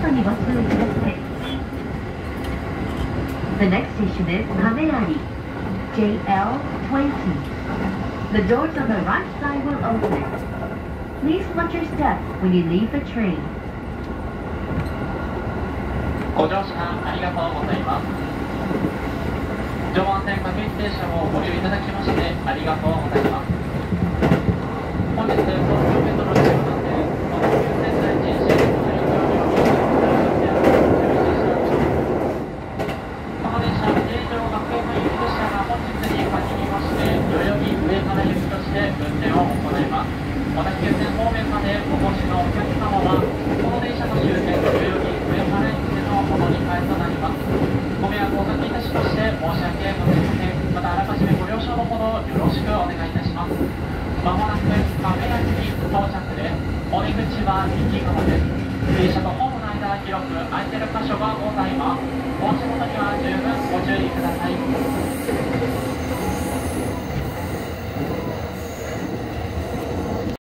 足元にご注意ください。The next station is Kameari, JL20. The doors on the right side will open. Please watch your step when you leave the train. ご乗車ありがとうございます。常磐線各駅停車をご利用いただきましてありがとうございます。本日東京メトロ中央線で小田急線内人身の影響によりこの電車成城学園の行き列車が本日に限りまして代々木上原行きとして運転を行います。小田急線方面までお越しのお客様はこの電車の終点代々木上原駅でのお乗り換えとなります。ご迷惑をおかけいたしまして申し訳ございません。またあらかじめご了承のほどよろしくお願いいたします。まもなく亀谷に到着でお出口は右側です。電車とホームの間広く空いている箇所がございます。お足元には十分ご注意ください。